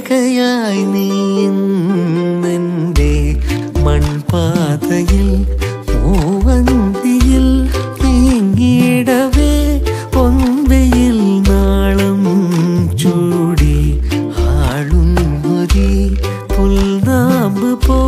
രേഖയായി നീന്റെ മൺപാതയിൽ മൂവന്തിയിൽ നീങ്ങിടവേ പൊൻവെയിൽ നാളം ചൂടി ആളുന്നൊരി പുൽനാമ്പ് പോ